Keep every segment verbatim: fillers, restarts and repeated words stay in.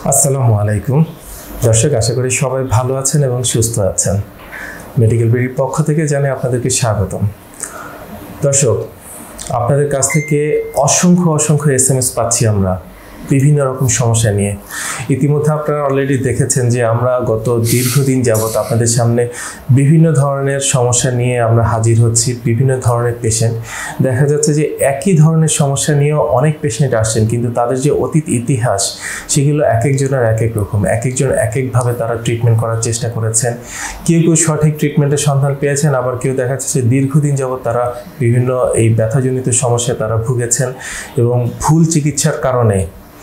আসসালামু আলাইকুম দর্শক, আশা করি সবাই ভালো আছেন এবং সুস্থ আছেন। মেডিকেল বিডির পক্ষ থেকে জানাই আপনাদেরকে স্বাগতম। দর্শক, আপনাদের কাছ থেকে অসংখ্য অসংখ্য এস এম এস পাচ্ছি আমরা বিভিন্ন রকম সমস্যা নিয়ে। ইতিমধ্যে আপনারা অলরেডি দেখেছেন যে আমরা গত দীর্ঘদিন যাবৎ আপনাদের সামনে বিভিন্ন ধরনের সমস্যা নিয়ে আমরা হাজির হচ্ছি। বিভিন্ন ধরনের পেশেন্ট, দেখা যাচ্ছে যে একই ধরনের সমস্যা নিয়েও অনেক পেশেন্ট আসছেন, কিন্তু তাদের যে অতীত ইতিহাস সেগুলো এক একজনের এক এক রকম, এক একজন এক একভাবে তারা ট্রিটমেন্ট করার চেষ্টা করেছেন। কেউ কেউ সঠিক ট্রিটমেন্টের সন্ধান পেয়েছেন, আবার কেউ দেখা যাচ্ছে দীর্ঘদিন যাবৎ তারা বিভিন্ন এই ব্যথাজনিত সমস্যায় তারা ভুগেছেন এবং ভুল চিকিৎসার কারণে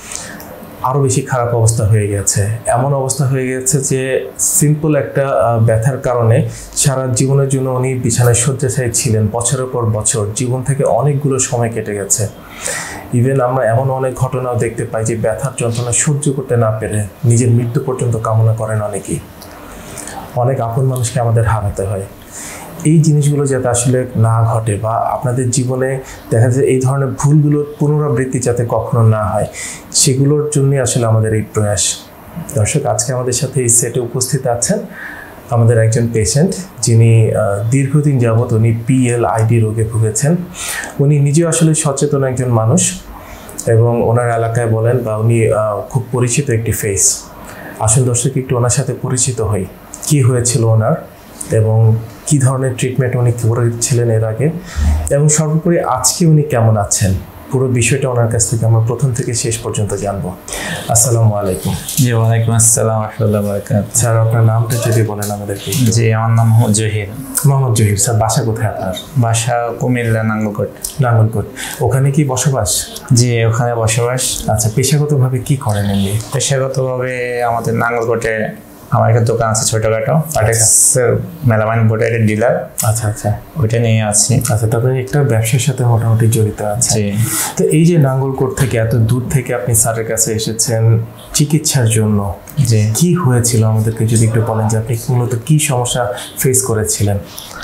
আরও বেশি খারাপ অবস্থা হয়ে গেছে। এমন অবস্থা হয়ে গেছে যে সিম্পল একটা ব্যথার কারণে সারা জীবনের জন্য উনি বিছানায় শয্যাশায়ী ছিলেন, বছরের পর বছর জীবন থেকে অনেকগুলো সময় কেটে গেছে। ইভেন আমরা এমন অনেক ঘটনাও দেখতে পাই যে ব্যথার যন্ত্রণা সহ্য করতে না পেরে নিজের মৃত্যু পর্যন্ত কামনা করেন অনেকেই। অনেক আপন মানুষকে আমাদের হারাতে হয়। এই জিনিসগুলো যাতে আসলে না ঘটে বা আপনাদের জীবনে দেখা যায় এই ধরনের ভুলগুলোর পুনরাবৃত্তি যাতে কখনো না হয়, সেগুলোর জন্যই আসলে আমাদের এই প্রয়াস। দর্শক, আজকে আমাদের সাথে এই সেটে উপস্থিত আছেন আমাদের একজন পেশেন্ট, যিনি দীর্ঘদিন যাবৎ উনি পিএলআইডি রোগে ভুগেছেন। উনি নিজেও আসলে সচেতন একজন মানুষ এবং ওনার এলাকায় বলেন বা উনি খুব পরিচিত একটি ফেস। আসল দর্শক, একটু ওনার সাথে পরিচিত হই, কি হয়েছিল ওনার এবং কী ধরনের ট্রিটমেন্ট উনি করেছিলেন এর আগে, এবং সর্বোপরি আজকে উনি কেমন আছেন, পুরো বিষয়টা ওনার কাছ থেকে আমরা প্রথম থেকে শেষ পর্যন্ত জানবো। আসসালামু আলাইকুম। জি, ওয়ালাইকুম আসসালাম রাহমাতুল্লাহি ওয়া বারাকাতুহু। স্যার, আপনার নামটা যদি বলেন আমাদেরকে। জি, আমার নাম মোহাম্মদ জহির। মোহাম্মদ জহির। স্যার, বাসা কোথায় আপনার? বাসা কুমিল্লা, নাঙ্গলকোট। নাঙ্গলকোট। ওখানে কি বসবাস? জি, ওখানে বসবাস। আচ্ছা, পেশাগতভাবে কি করেন এমনি? পেশাগতভাবে আমাদের নাঙ্গলকোটে আমার একটা দোকান আছে ছোটখাটো, পার্টেক্সের মেলামাইন বোর্ডের একটা ডিলার। আচ্ছা আচ্ছা, ওইটা নিয়ে আছি। আচ্ছা, তারপরে একটা ব্যবসার সাথে মোটামুটি জড়িত আছে। তো এই যে নাঙ্গলকোট থেকে এত দূর থেকে আপনি স্যারের কাছে এসেছেন চিকিৎসার জন্য, যে কি হয়েছিল আমাদেরকে যদি একটু বলেন যে আপনি মূলত কি সমস্যা ফেস করেছিলেন?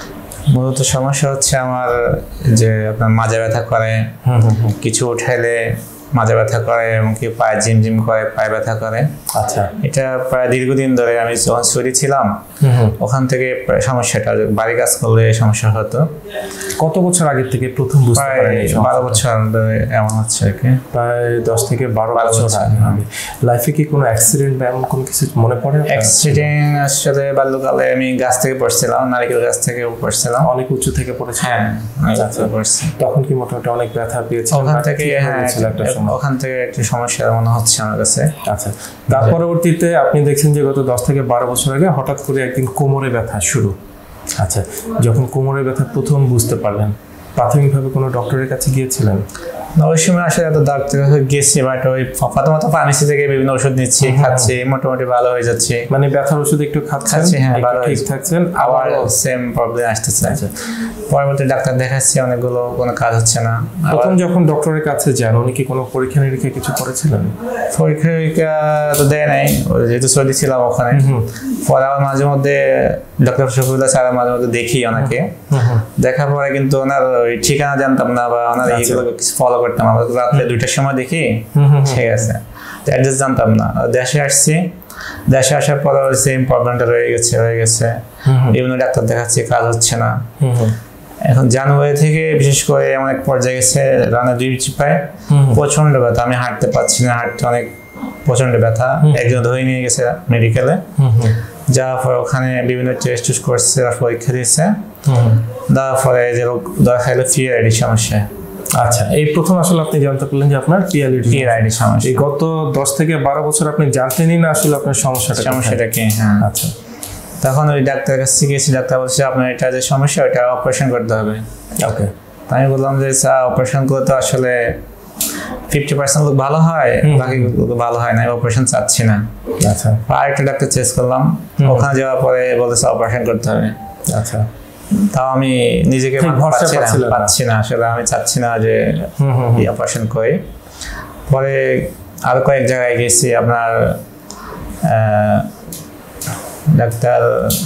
মূলত সমস্যা হচ্ছে আমার যে আপনার মাজা ব্যথা করে, কিছু উঠাইলে মাজা ব্যথা করে, এমনকি পায়ে ঝিমঝিম করে, পায়ে ব্যথা করে। আচ্ছা, এটা প্রায় দীর্ঘদিন ধরে আমি যখন সরি ছিলাম ওখান থেকে সমস্যাটা, বাড়ি কাজ করলে সমস্যা হতো। কত বছর আগে থেকে প্রথম বুঝতে পারেন? বারো বছর ধরে এমন হচ্ছে আর কি, প্রায় দশ থেকে বারো বছর আগে। লাইফে কি কোনো অ্যাক্সিডেন্ট বা এমন কোনো কিছু মনে পড়ে? অ্যাক্সিডেন্ট আসলে বাল্যকালে আমি গাছ থেকে পড়ছিলাম, নারিকেল গাছ থেকে পড়ছিলাম, অনেক উঁচু থেকে পড়েছি। হ্যাঁ, পড়ছি। তখন কি মোটামুটি অনেক ব্যথা পেয়েছি ওখান থেকে? হ্যাঁ, ওখান থেকে একটু সমস্যা মনে হচ্ছে আমার কাছে। আচ্ছা, তার পরবর্তীতে আপনি দেখছেন যে গত দশ থেকে বারো বছর আগে হঠাৎ করে একদিন কোমরে ব্যথা শুরু। আচ্ছা, যখন কোমরে ব্যথা প্রথম বুঝতে পারলেন, প্রাথমিকভাবে কোনো ডক্টরের কাছে গিয়েছিলেন? ওই সময় আসলে এত ডাক্তার গেছি, বাট ওই প্রথমত ফার্মেসি থেকে বিভিন্ন ওষুধ নিচ্ছি, খাচ্ছি, মোটামুটি ভালো হয়ে যাচ্ছে। মানে ব্যথার ওষুধ একটু খাচ্ছেন, হ্যাঁ, ভালো ঠিক থাকছেন, আবার সেম প্রবলেম আসতেছে। পরবর্তী ডাক্তার দেখাচ্ছি, অনেকগুলো, কোনো কাজ হচ্ছে না। প্রথম যখন ডক্টরের কাছে যান, উনি কি কোনো পরীক্ষা নিরীক্ষা কিছু করেছিলেন? পরীক্ষা নিরীক্ষা তো দেয় নাই, যেহেতু সৌদি ছিলাম ওখানে। পরে আবার মাঝে মধ্যে ডক্টর শফিউল্লাহ স্যার মাঝে মধ্যে দেখি ওনাকে, দেখার পরে কিন্তু ওনার ওই ঠিকানা জানতাম না বা ওনার এইগুলো কিছু ফলো করতাম। আমরা রাত্রে দুইটার সময় দেখি, ঠিক আছে, অ্যাড্রেস জানতাম না। দেশে আসছি, দেশে আসার পরে সেম প্রবলেমটা রয়ে গেছে হয়ে গেছে বিভিন্ন ডাক্তার দেখাচ্ছি, কাজ হচ্ছে না। এখন জানুয়ারি থেকে বিশেষ করে এমন এক পর্যায়ে গেছে, রানে দুই চিপায় প্রচন্ড ব্যথা, আমি হাঁটতে পারছি না, হাঁটতে অনেক প্রচন্ড ব্যথা। একজন ধরে নিয়ে গেছে মেডিকেলে, যাওয়ার পর ওখানে বিভিন্ন টেস্ট টুস্ট করছে, পরীক্ষা দিয়েছে, দেওয়ার পরে যে রোগ ধরা খাইলো পিএলআইডি সমস্যা। আচ্ছা, এই প্রথম আসলে আপনি জানতে পারলেন যে আপনার পিএলআইডি পিএলআইডি সমস্যা। এই গত দশ থেকে বারো বছর আপনি জানতেনই না আসলে আপনার সমস্যাটা সমস্যাটা কি? হ্যাঁ, আচ্ছা। তখন ওই ডাক্তারের কাছে গেছি, ডাক্তার বলছে আপনার এটা যে সমস্যা ওটা অপারেশন করতে হবে। ওকে, আমি বললাম যে স্যার অপারেশন করলে তো আসলে ফিফটি পার্সেন্ট লোক ভালো হয়, বাকি ভালো হয় না, অপারেশন চাচ্ছি না। আচ্ছা, আরেকটা ডাক্তার চেস করলাম, ওখানে যাওয়ার পরে বলেছে অপারেশন করতে হবে। আচ্ছা, তাও আমি নিজেকে পাচ্ছি না, আসলে আমি চাচ্ছি না যে অপারেশন করি। পরে আরো কয়েক জায়গায় গেছি, আপনার ডাক্তার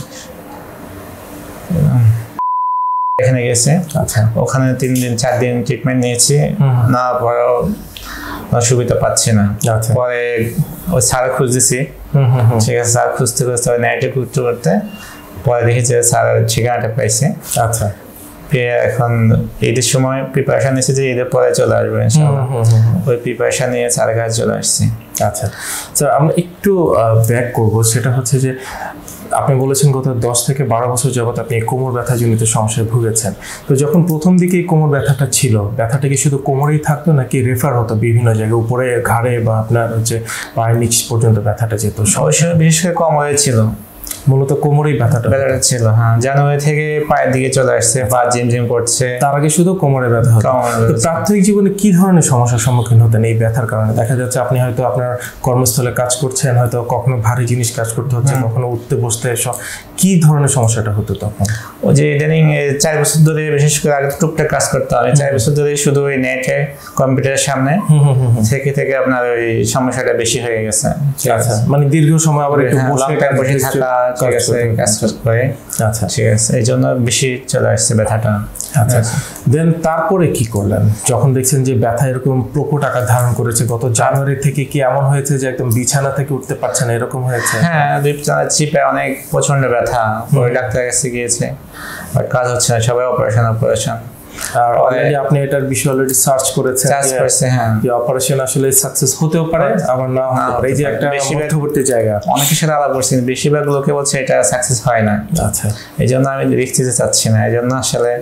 এখানে গেছে, আচ্ছা, ওখানে তিন দিন চার দিন ট্রিটমেন্ট নিয়েছি, না পরেও সুবিধা পাচ্ছি না। পরে ওই স্যার খুঁজতেছি, ঠিক আছে, স্যার খুঁজতে খুঁজতে নাইটে করতে করতে পরে দেখি যে স্যার ঠিকানাটা পাইছে। আচ্ছা, এখন ঈদের সময় প্রিপারেশন নিয়েছি যে ঈদের পরে চলে আসবে ইনশাআল্লাহ, ওই প্রিপারেশন নিয়ে স্যারের কাছে চলে আসছি। আচ্ছা স্যার, আমরা একটু ব্যাক করবো, সেটা হচ্ছে যে আপনি বলেছেন গত দশ থেকে বারো বছর যাবত আপনি কোমর ব্যথা জনিত সমস্যায় ভুগেছেন। তো যখন প্রথম দিকে কোমর ব্যথাটা ছিল, ব্যথাটা কি শুধু কোমরেই থাকতো নাকি রেফার হতো বিভিন্ন জায়গায়, উপরে ঘাড়ে বা আপনার হচ্ছে পায়ের নিচ পর্যন্ত ব্যথাটা যেত? সমস্যা বিশেষ করে কোমরে ছিল, মূলত কোমরেই ব্যথাটা ব্যথাটা ছিল। হ্যাঁ, জানুয়ারি থেকে পায়ের দিকে চলে আসছে, পা জিম জিম করছে। তার আগে শুধু কোমরে ব্যথা হতো। প্রাথমিক জীবনে কি ধরনের সমস্যার সম্মুখীন হতেন এই ব্যথার কারণে? দেখা যাচ্ছে আপনি হয়তো আপনার কর্মস্থলে কাজ করছেন, হয়তো কখনো ভারী জিনিস কাজ করতে হচ্ছে, কখনো উঠতে বসতে, সব কি ধরনের সমস্যাটা হতো তখন? ও যে ইদানিং চার বছর ধরে বিশেষ করে আগে টুকটাক কাজ করতে হবে, চার বছর ধরে শুধু ওই নেটে কম্পিউটারের সামনে থেকে থেকে আপনার ওই সমস্যাটা বেশি হয়ে গেছে। আচ্ছা, মানে দীর্ঘ সময় আবার একটু বসে বসে থাকা, ঠিক আছে, কাজ করে। আচ্ছা, ঠিক আছে, এই জন্য বেশি চলে আসছে ব্যথাটা। আচ্ছা, দেন তারপরে কি করলেন যখন দেখছেন যে ব্যথা এরকম প্রকট আকার ধারণ করেছে? গত জানুয়ারি থেকে কি এমন হয়েছে যে একদম বিছানা থেকে উঠতে পারছেন, এরকম হয়েছে? হ্যাঁ, বিছানা চিপে অনেক প্রচন্ড ব্যথা, পরে ডাক্তারের কাছে গিয়েছে, বাট কাজ হচ্ছে না, সবাই অপারেশন অপারেশন। আর অলরেডি আপনি এটার বিষয়ে অলরেডি সার্চ করেছেন, সার্চ করেছে, হ্যাঁ, যে অপারেশন আসলে সাকসেস হতেও পারে আবার না হতে পারে। এই যে একটা মধ্যবর্তী জায়গা, অনেকের সাথে আলাপ করছি, বেশিরভাগ লোকে বলছে এটা সাকসেস হয় না। আচ্ছা, এই জন্য আমি রিস্ক নিতে চাচ্ছি না, এই জন্য আসলে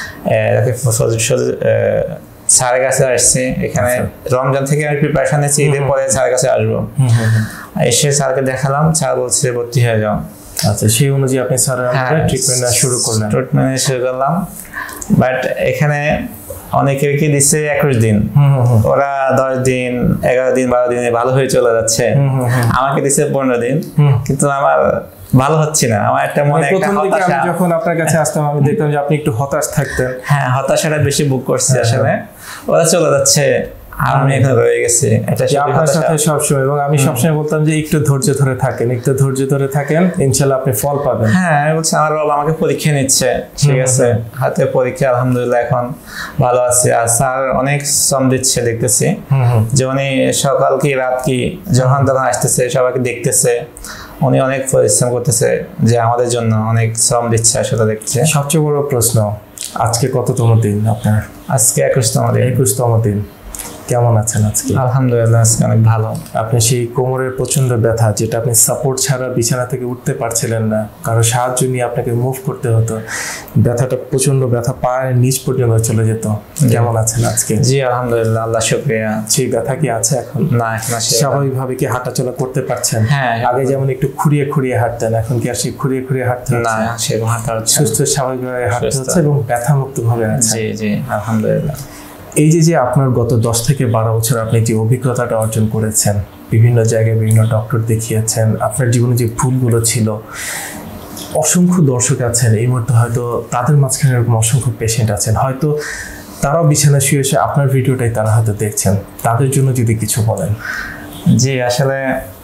স্যারের কাছে আসছি। এখানে রমজান থেকে আমি প্রিপারেশন নিচ্ছি, ঈদের পরে স্যারের কাছে আসবো। এসে স্যারকে দেখালাম, স্যার বলছে ভর্তি হয়ে যাও। আচ্ছা, সেই অনুযায়ী আপনি স্যারের ট্রিটমেন্ট শুরু করলেন? ট্রিটমেন্ট শুরু করলাম, বাট এখানে অনেকের কি দিচ্ছে একুশ দিন, ওরা দশ দিন, এগারো দিন, বারো দিনে ভালো হয়ে চলে যাচ্ছে। আমাকে দিচ্ছে পনেরো দিন, কিন্তু আমার ভালো হচ্ছে না। আমার একটা মনে একটা হতাশা, যখন আপনার কাছে আসতাম আমি দেখতাম যে আপনি একটু হতাশ থাকতেন। হ্যাঁ, হতাশাটা বেশি বুক করছি আসলে। ওরা চলে যাচ্ছে, আমি এখন রয়ে গেছি আপনার সাথে সবসময়, এবং আমি সবসময় বলতাম যে একটু ধৈর্য ধরে থাকেন, একটু ধৈর্য ধরে থাকেন, ইনশাল্লাহ আপনি ফল পাবেন। হ্যাঁ, আমি বলছি আমার বাবা আমাকে পরীক্ষা নিচ্ছে, ঠিক আছে, হাতে পরীক্ষা, আলহামদুলিল্লাহ এখন ভালো আছে। আর স্যার অনেক শ্রম দিচ্ছে, দেখতেছি যে উনি সকাল কি রাত কি যখন তখন আসতেছে, সবাইকে দেখতেছে, উনি অনেক পরিশ্রম করতেছে, যে আমাদের জন্য অনেক শ্রম দিচ্ছে আসলে দেখছে। সবচেয়ে বড় প্রশ্ন, আজকে কততম দিন আপনার? আজকে একুশতম দিন। একুশতম দিন। কেমন আছেন আজকে? আলহামদুলিল্লাহ, আজকে অনেক ভালো। আপনি সেই কোমরের প্রচন্ড ব্যথা, যেটা আপনি সাপোর্ট ছাড়া বিছানা থেকে উঠতে পারছিলেন না, কারো সাহায্য নিয়ে আপনাকে মুভ করতে হতো, ব্যথাটা প্রচন্ড ব্যথা পায়ের নিচ পর্যন্ত চলে যেত, কেমন আছেন আজকে? জি আলহামদুলিল্লাহ, আল্লাহ শুকরিয়া। সেই ব্যথা কি আছে এখন? না, এখন স্বাভাবিকভাবে কি হাঁটাচলা করতে পারছেন? হ্যাঁ, আগে যেমন একটু খুঁড়িয়ে খুঁড়িয়ে হাঁটতেন, এখন কি আর সেই খুঁড়িয়ে খুঁড়িয়ে হাঁটতে না? সেরকম হাঁটা হচ্ছে, সুস্থ স্বাভাবিকভাবে হাঁটতে হচ্ছে এবং ব্যথা মুক্ত ভাবে আছে। জি জি আলহামদুলিল্লাহ। এই যে যে আপনার গত দশ থেকে বারো বছর আপনি যে অভিজ্ঞতাটা অর্জন করেছেন, বিভিন্ন জায়গায় বিভিন্ন ডক্টর দেখিয়েছেন, আপনার জীবনে যে ভুলগুলো ছিল, অসংখ্য দর্শক আছেন এই মুহূর্তে, হয়তো তাদের মাঝখানে এরকম অসংখ্য পেশেন্ট আছেন, হয়তো তারাও বিছানা শুয়ে এসে আপনার ভিডিওটাই তারা হয়তো দেখছেন, তাদের জন্য যদি কিছু বলেন। জি, আসলে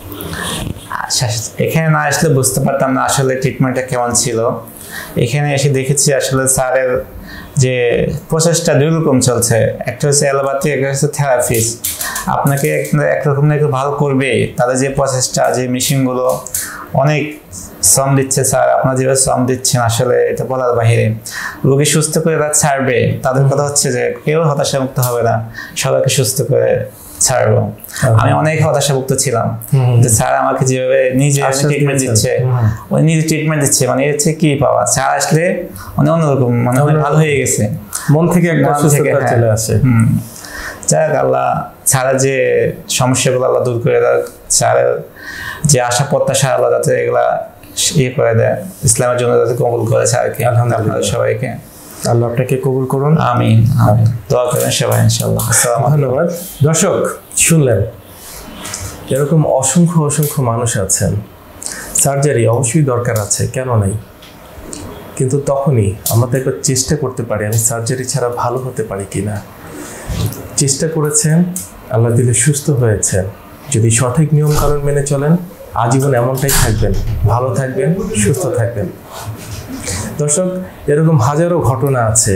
এখানে না আসলে বুঝতে পারতাম না আসলে ট্রিটমেন্টটা কেমন ছিল। এখানে এসে দেখেছি আসলে স্যারের যে প্রসেসটা দুই রকম চলছে, একটা হচ্ছে অ্যালোপ্যাথি, একটা হচ্ছে থেরাপিস। আপনাকে একরকম না একটু ভালো করবে, তাদের যে প্রসেসটা, যে মেশিনগুলো অনেক শ্রম দিচ্ছে স্যার, আপনারা যেভাবে শ্রম দিচ্ছেন আসলে এটা বলার বাহিরে। রোগী সুস্থ করে তারা ছাড়বে, তাদের কথা হচ্ছে যে কেউ হতাশামুক্ত হবে না, সবাইকে সুস্থ করে ছাড়বো। আমি অনেক হতাশাভুক্ত ছিলাম যে স্যার আমাকে যেভাবে নিজে ট্রিটমেন্ট দিচ্ছে, উনি নিজে ট্রিটমেন্ট দিচ্ছে, মানে এর হচ্ছে কি পাওয়া, স্যার আসলে মানে অন্যরকম, মানে ভালো হয়ে গেছে, মন থেকে একটা সুস্থতা চলে আসে। যাক, আল্লাহ ছাড়া যে সমস্যাগুলো আল্লাহ দূর করে দেয়, স্যারের যে আশা প্রত্যাশা আল্লাহ যাতে এগুলা ইয়ে করে দেয়, ইসলামের জন্য যাতে কবুল করেছে আর কি। আলহামদুলিল্লাহ, সবাইকে আল্লাহ আপনাকে কবুল করুন। আমিন আমিন, দোয়া করেন সবাই ইনশাআল্লাহ। ধন্যবাদ। দর্শক শুনলেন, এরকম অসংখ্য অসংখ্য মানুষ আছেন, সার্জারি অবশ্যই দরকার আছে, কেন নেই, কিন্তু তখনই আমরা তো একবার চেষ্টা করতে পারি আমি সার্জারি ছাড়া ভালো হতে পারি কিনা। চেষ্টা করেছেন, আল্লাহ দিলে সুস্থ হয়েছেন, যদি সঠিক নিয়ম কানুন মেনে চলেন আজীবন এমনটাই থাকবেন, ভালো থাকবেন, সুস্থ থাকবেন। দর্শক, এরকম হাজারো ঘটনা আছে,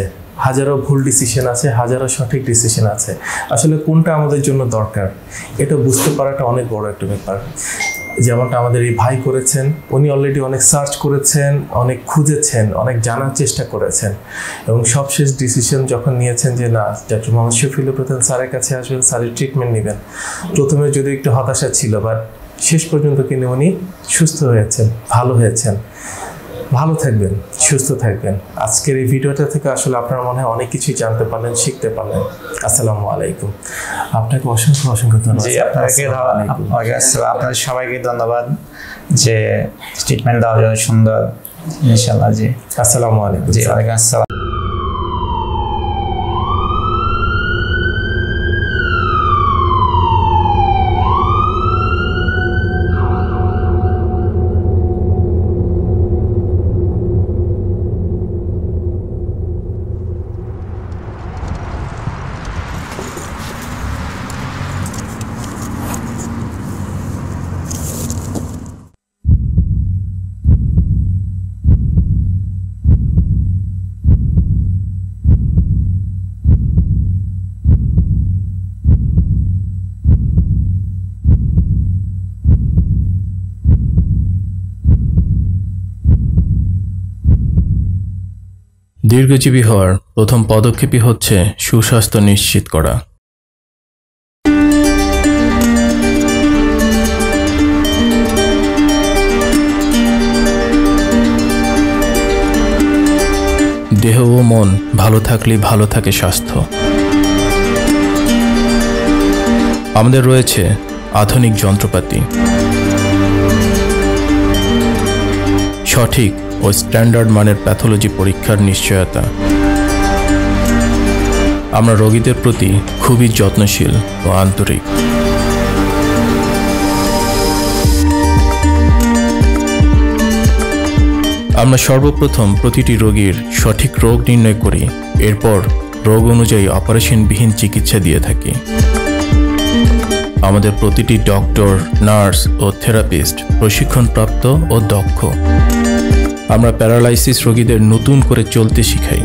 হাজারো ভুল ডিসিশন আছে, হাজারো সঠিক ডিসিশন আছে। আসলে কোনটা আমাদের জন্য দরকার এটা বুঝতে পারাটা অনেক বড় একটা ব্যাপার। যেমনটা আমাদের এই ভাই করেছেন, উনি অলরেডি অনেক সার্চ করেছেন, অনেক খুঁজেছেন, অনেক জানার চেষ্টা করেছেন এবং সবশেষ ডিসিশন যখন নিয়েছেন যে না, ডক্টর মোহাম্মদ শফিউল্লাহ প্রধান স্যারের কাছে আসবেন, স্যারের ট্রিটমেন্ট নেবেন। প্রথমে যদি একটু হতাশা ছিল, বাট শেষ পর্যন্ত কিন্তু উনি সুস্থ হয়েছেন, ভালো হয়েছেন। ভালো থাকবেন, সুস্থ থাকবেন। আজকের এই ভিডিওটা থেকে আসলে আপনারা মনে হয় অনেক কিছুই জানতে পারলেন, শিখতে পারলেন। আসসালামু আলাইকুম। আপনাকে অসংখ্য অসংখ্য ধন্যবাদ। জি, আপনাকে আপনাদের সবাইকে ধন্যবাদ যে ট্রিটমেন্ট দেওয়ার জন্য সুন্দর। ইনশাআল্লাহ। জি, আসসালামু আলাইকুম। জি, ওয়ালাইকুম আসসালাম। দীর্ঘজীবী হওয়ার প্রথম পদক্ষেপই হচ্ছে সুস্বাস্থ্য নিশ্চিত করা। দেহ ও মন ভালো থাকলেই ভালো থাকে স্বাস্থ্য। আমাদের রয়েছে আধুনিক যন্ত্রপাতি, সঠিক ও স্ট্যান্ডার্ড মানের প্যাথোলজি পরীক্ষার নিশ্চয়তা। আমরা রোগীদের প্রতি খুবই যত্নশীল ও আন্তরিক। আমরা সর্বপ্রথম প্রতিটি রোগীর সঠিক রোগ নির্ণয় করি, এরপর রোগ অনুযায়ী অপারেশনবিহীন চিকিৎসা দিয়ে থাকি। আমাদের প্রতিটি ডক্টর, নার্স ও থেরাপিস্ট প্রশিক্ষণপ্রাপ্ত ও দক্ষ। আমরা প্যারালাইসিস রোগীদের নতুন করে চলতে শিখাই।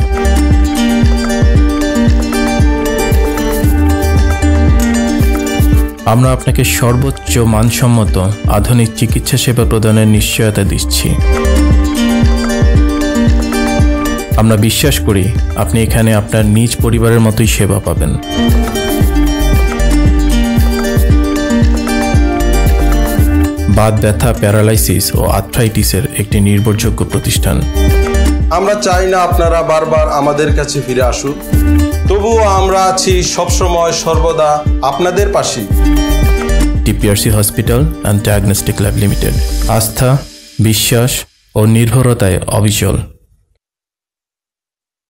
আমরা আপনাকে সর্বোচ্চ মানসম্মত আধুনিক চিকিৎসা সেবা প্রদানের নিশ্চয়তা দিচ্ছি। আমরা বিশ্বাস করি আপনি এখানে আপনার নিজ পরিবারের মতোই সেবা পাবেন। বাত ব্যথা, প্যারালাইসিস ও আর্থ্রাইটিসের একটি নির্ভরযোগ্য প্রতিষ্ঠান। আমরা চাই না আপনারা বারবার আমাদের কাছে ফিরে আসুন, তবুও আমরা আছি সবসময় সর্বদা আপনাদের পাশে। TPRC hospital and diagnostic lab limited, আস্থা, বিশ্বাস ও নির্ভরতায় অবিচল।